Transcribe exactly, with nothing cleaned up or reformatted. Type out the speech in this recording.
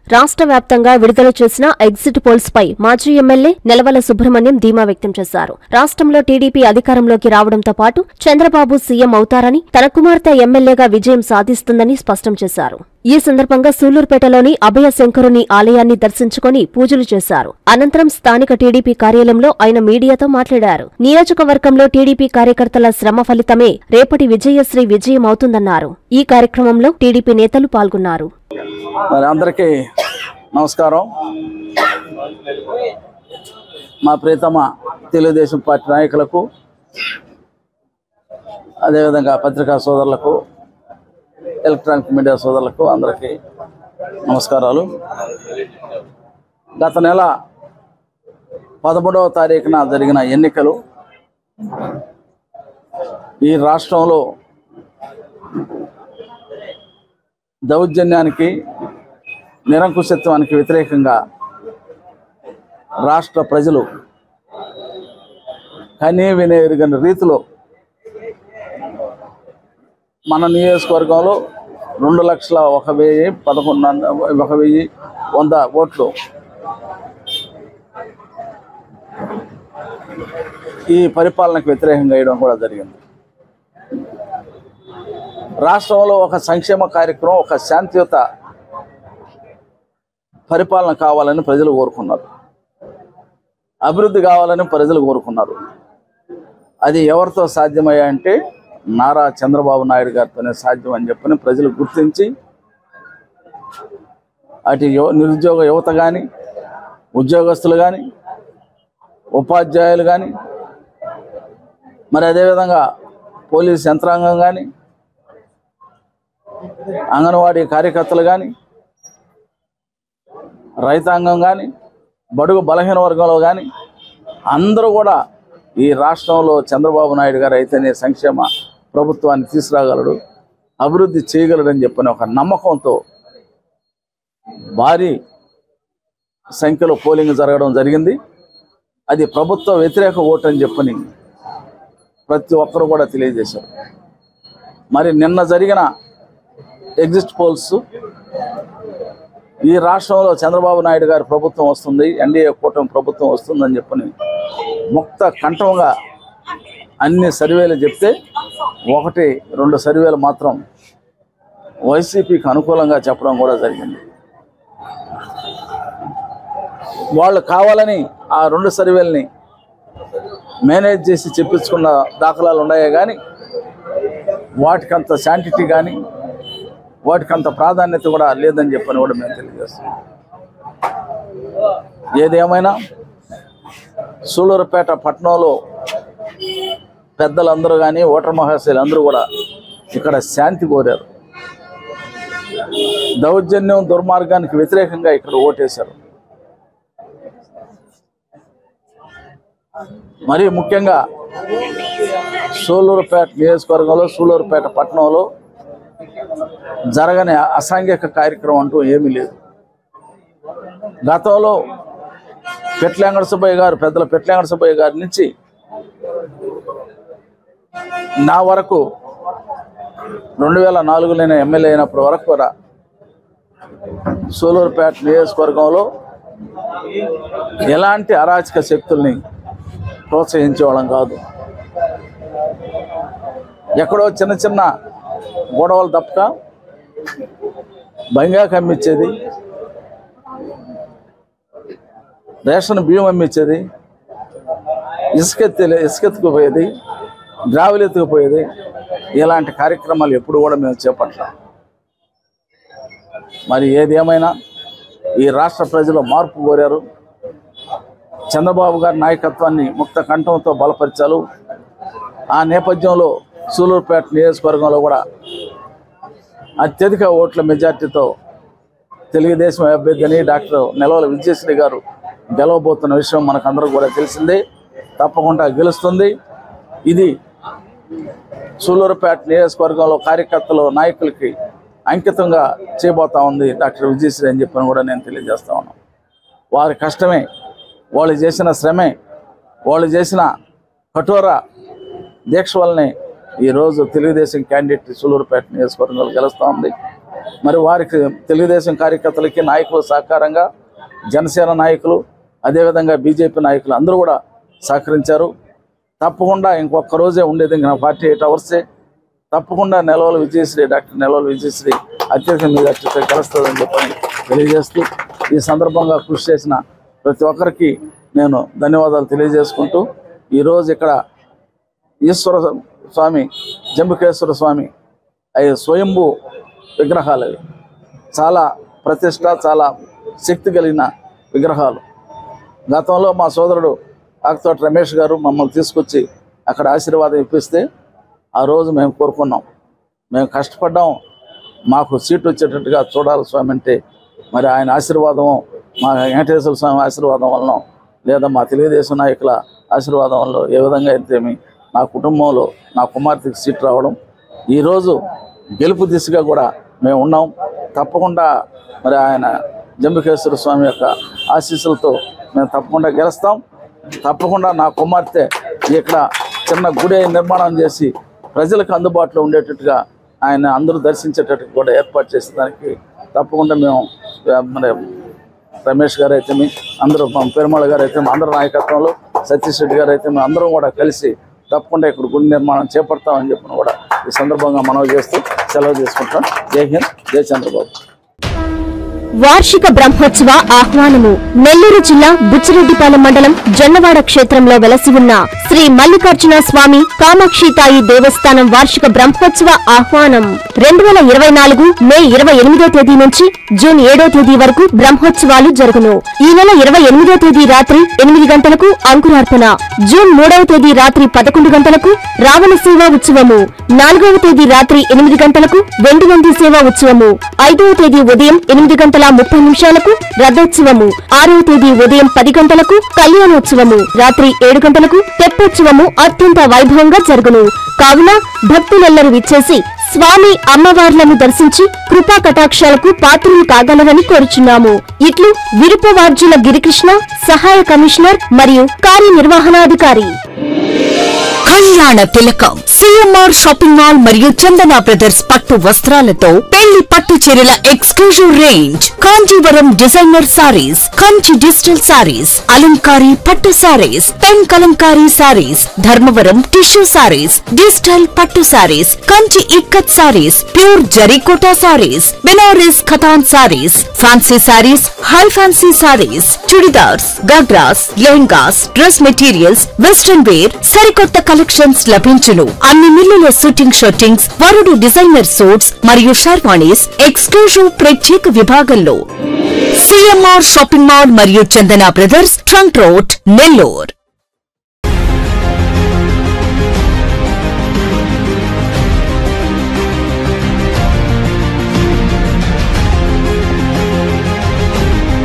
రాష్ట్ర వ్యాప్తంగా విడుదల చేసిన ఎగ్జిట్ పోల్స్ పై మాజీ ఎమ్మెల్యే నెలవల సుబ్రహ్మణ్యం ధీమా వ్యక్తం చేశారు. రాష్ట్రంలో టీడీపీ అధికారంలోకి రావడంతో పాటు చంద్రబాబు సీఎం అవుతారని, తన కుమార్తె ఎమ్మెల్యేగా విజయం సాధిస్తుందని స్పష్టం చేశారు. ఈ సందర్భంగా సూలూరుపేటలోని అభయ శంకరుని ఆలయాన్ని దర్శించుకుని పూజలు చేశారు. అనంతరం స్థానిక టీడీపీ కార్యాలయంలో ఆయన మీడియాతో మాట్లాడారు. నియోజకవర్గంలో టీడీపీ కార్యకర్తల శ్రమ ఫలితమే రేపటి విజయశ్రీ విజయం అవుతుందన్నారు. ఈ కార్యక్రమంలో టీడీపీ నేతలు పాల్గొన్నారు. అందరికీ నమస్కారం. మా ప్రియతమ తెలుగుదేశం పార్టీ నాయకులకు, అదేవిధంగా పత్రికా సోదరులకు, ఎలక్ట్రానిక్ మీడియా సోదరులకు అందరికీ నమస్కారాలు. గత నెల పదమూడవ తారీఖున జరిగిన ఎన్నికలు ఈ రాష్ట్రంలో దౌర్జన్యానికి, నిరంకుశత్వానికి వ్యతిరేకంగా రాష్ట్ర ప్రజలు కనీ వినే ఎరుగని రీతిలో మన నియోజకవర్గంలో రెండు లక్షల ఒక వెయ్యి పదకొండు ఒక వెయ్యి వంద ఓట్లు ఈ పరిపాలనకు వ్యతిరేకంగా వేయడం కూడా జరిగింది. రాష్ట్రంలో ఒక సంక్షేమ కార్యక్రమం, ఒక శాంతియుత పరిపాలన కావాలని ప్రజలు కోరుకున్నారు. అభివృద్ధి కావాలని ప్రజలు కోరుకున్నారు. అది ఎవరితో సాధ్యమయ్యాయంటే నారా చంద్రబాబు నాయుడు గారితోనే సాధ్యం అని చెప్పని ప్రజలు గుర్తించి అటు యువ నిరుద్యోగ యువత కానీ, ఉద్యోగస్తులు కానీ, ఉపాధ్యాయులు కానీ, మరి అదేవిధంగా పోలీస్ యంత్రాంగం కానీ, అంగన్వాడీ కార్యకర్తలు కానీ, రైతాంగం కానీ, బడుగు బలహీన వర్గంలో కానీ అందరూ కూడా ఈ రాష్ట్రంలో చంద్రబాబు నాయుడు గారు అయితేనే సంక్షేమ ప్రభుత్వాన్ని తీసుకురాగలడు, అభివృద్ధి చేయగలడని చెప్పిన ఒక నమ్మకంతో భారీ సంఖ్యలో పోలింగ్ జరగడం జరిగింది. అది ప్రభుత్వ వ్యతిరేక ఓటు అని చెప్పని ప్రతి ఒక్కరు కూడా తెలియజేశారు. మరి నిన్న జరిగిన ఎగ్జిట్ పోల్స్ ఈ రాష్ట్రంలో చంద్రబాబు నాయుడు గారి ప్రభుత్వం వస్తుంది, ఎన్డీఏ కూటమి ప్రభుత్వం వస్తుందని చెప్పని ముక్త కంఠంగా అన్ని సర్వేలు చెప్తే ఒకటి రెండు సర్వేలు మాత్రం వైసీపీకి అనుకూలంగా చెప్పడం కూడా జరిగింది. వాళ్ళు కావాలని ఆ రెండు సర్వేలని మేనేజ్ చేసి చెప్పించుకున్న దాఖలాలు ఉన్నాయే కానీ వాటికంత శాంటిటీ కానీ వాటికంత ప్రాధాన్యత కూడా లేదని చెప్పని కూడా మేము తెలియజేస్తాం. ఏదేమైనా సూలూరుపేట పట్టణంలో పెద్దలందరూ కానీ, ఓటర్ మహాశయులు అందరూ కూడా ఇక్కడ శాంతి కోరారు. దౌర్జన్యం, దుర్మార్గానికి వ్యతిరేకంగా ఇక్కడ ఓటేశారు. మరి ముఖ్యంగా సూలూరుపేట నియోజకవర్గంలో, సూలూరుపేట పట్టణంలో జరగని అసాంఘిక కార్యక్రమం అంటూ ఏమీ లేదు. గతంలో పెట్లెంగడ సుబ్బయ్య గారు, పెద్దల పెట్లెంగడ సుబ్బయ్య గారి నుంచి నా వరకు రెండు వేల నాలుగులో నేను ఎమ్మెల్యే అయినప్పటి వరకు కూడా సూలూరుపేట నియోజకవర్గంలో ఎలాంటి అరాచక శక్తుల్ని ప్రోత్సహించేవాళ్ళం కాదు. ఎక్కడో చిన్న చిన్న గొడవలు తప్పక బంగాకు అమ్మించేది, రేషన్ బియ్యం అమ్మించేది, ఇసుకెత్తి ఇసుకెత్తుకుపోయేది, గ్రావెలు ఎత్తుకుపోయేది, ఇలాంటి కార్యక్రమాలు ఎప్పుడు కూడా మేము చేపట్టాం. మరి ఏదేమైనా ఈ రాష్ట్ర ప్రజలు మార్పు కోరారు. చంద్రబాబు గారి నాయకత్వాన్ని ముక్త కంఠంతో బలపరిచారు. ఆ నేపథ్యంలో సూలూరుపేట నియోజకవర్గంలో కూడా అత్యధిక ఓట్ల మెజార్టీతో తెలుగుదేశం అభ్యర్థిని డాక్టర్ నెలవల విజయశ్రీ గారు గెలవబోతున్న విషయం మనకందరూ కూడా తెలిసిందే. తప్పకుండా గెలుస్తుంది. ఇది సూలూరుపేట నియోజకవర్గంలో కార్యకర్తలు, నాయకులకి అంకితంగా చేయబోతా ఉంది డాక్టర్ విజయశ్రీ అని చెప్పని కూడా నేను తెలియజేస్తా ఉన్నాను. వారి కష్టమే, వాళ్ళు చేసిన శ్రమే, వాళ్ళు చేసిన కఠోర దీక్ష వల్లనే ఈరోజు తెలుగుదేశం క్యాండిడేట్ సూలూరుపేట నియోజకవర్గంలో గెలుస్తూ ఉంది. మరి వారికి తెలుగుదేశం కార్యకర్తలకి నాయకులు సహకారంగా జనసేన నాయకులు అదేవిధంగా బీజేపీ నాయకులు అందరూ కూడా సహకరించారు. తప్పకుండా ఇంకొక రోజే ఉండేది, ఇంకా ఫార్టీ ఎయిట్ అవర్సే తప్పకుండా నెలవల విజయశ్రీ డాక్టర్ నెలవల విజయశ్రీ అత్యధిక మీద అత్యధిక కలుస్తుందని చెప్పని తెలియజేస్తూ ఈ సందర్భంగా కృషి చేసిన ప్రతి ఒక్కరికి నేను ధన్యవాదాలు తెలియజేసుకుంటూ ఈరోజు ఇక్కడ ఈశ్వర స్వామి జంబుకేశ్వర స్వామి అవి స్వయంభూ విగ్రహాలు, అవి చాలా ప్రతిష్ట, చాలా శక్తి కలిగిన విగ్రహాలు. గతంలో మా సోదరుడు ఆకుతోట రమేష్ గారు మమ్మల్ని తీసుకొచ్చి అక్కడ ఆశీర్వాదం ఇప్పిస్తే ఆ రోజు మేము కోరుకున్నాం, మేము కష్టపడ్డాం, మాకు సీటు వచ్చేటట్టుగా చూడాలి స్వామి అంటే మరి ఆయన ఆశీర్వాదం, మా వెంకటేశ్వర స్వామి ఆశీర్వాదం వలన లేదా మా తెలుగుదేశం నాయకుల ఆశీర్వాదం వల్ల ఏ విధంగా అయితేమి నా కుటుంబంలో నా కుమార్తెకి సీట్ రావడం, ఈరోజు గెలుపు దిశగా కూడా మేము ఉన్నాం. తప్పకుండా మరి ఆయన జంబుకేశ్వర స్వామి యొక్క ఆశీస్సులతో మేము తప్పకుండా గెలుస్తాం. తప్పకుండా నా కుమార్తె ఇక్కడ చిన్న గుడి నిర్మాణం చేసి ప్రజలకు అందుబాటులో ఉండేటట్టుగా ఆయన అందరూ దర్శించేటట్టు కూడా ఏర్పాటు చేసేదానికి తప్పకుండా మేము మరి రమేష్ గారు అయితే అందరూ పెరుమాళ గారు అయితే అందరూ నాయకత్వంలో సతీష్ రెడ్డి గారు అయితే అందరం కూడా కలిసి తప్పకుండా ఇక్కడ గుడి నిర్మాణం చేపడతామని చెప్పిన కూడా ఈ సందర్భంగా మనవి చేస్తూ సెలవు తీసుకుంటాం. జై హింద్, జై చంద్రబాబు. వార్షిక బ్రహ్మోత్సవ ఆహ్వానము. నెల్లూరు జిల్లా బుచ్చిరెడ్డిపాలెం మండలం జొన్నవాడ క్షేత్రంలో వెలసి ఉన్న శ్రీ మల్లికార్జున స్వామి కామాక్షితాయి దేవస్థానం వార్షిక బ్రహ్మోత్సవ ఆహ్వానం రెండు వేల ఇరవై నాలుగు మే ఇరవై ఎనిమిదో తేదీ నుంచి జూన్ ఏడో తేదీ వరకు బ్రహ్మోత్సవాలు జరుగును. ఈ నెల ఇరవై ఎనిమిదో తేదీ రాత్రి ఎనిమిది గంటలకు అంకురార్పణ, జూన్ మూడవ తేదీ రాత్రి పదకొండు గంటలకు రావణ సేవా ఉత్సవము, నాలుగవ తేదీ రాత్రి ఎనిమిది గంటలకు వెండి నంది సేవా ఉత్సవము, ఐదవ తేదీ ఉదయం ఎనిమిది గంటల ముప్పై నిమిషాలకు రథోత్సవము, ఆరవ తేదీ ఉదయం పది గంటలకు కళ్యాణోత్సవము, రాత్రి ఏడు గంటలకు తెప్పోత్సవము అత్యంత వైభవంగా జరుగును. కావున భక్తులెల్లరూ విచ్చేసి స్వామి అమ్మవార్లను దర్శించి కృపా కటాక్షాలకు పాత్రలు కాగలరని కోరుచున్నాము. ఇట్లు విరుపవార్జుల గిరికృష్ణ, సహాయ కమిషనర్ మరియు కార్యనిర్వహణాధికారి. కళ్యాణ తిలకం సిఎంఆర్ షాపింగ్ మాల్ మరియు చందన బ్రదర్స్ పట్టు వస్త్రాలతో పెళ్లి పట్టు చీరల exclusive range, Kanjeevaram designer sarees, Kanchi digital sarees, అలంకారీ పట్టు sarees, pen Kalamkari sarees, Dharmavaram tissue sarees, digital పట్టు సారీస్, కంచి ఇక్కత్ సారీస్, ప్యూర్ జరీకోటా సారీస్, బెనారస్ ఖతాన్ sarees, fancy sarees, high fancy sarees, churidars, ghagras, lehengas, dress materials, western wear, సరికొత్త కలెక్షన్స్ లభించును. అన్ని మిల్లుల షూటింగ్ షూటింగ్స్, వరుడు డిజైనర్ సూట్స్ మరియు షర్వాణీస్ ఎక్స్క్లూజివ్ ప్రత్యేక విభాగంలో. సిఎంఆర్ షాపింగ్ మాల్ మరియు Chandana brothers, trunk road, Nellore.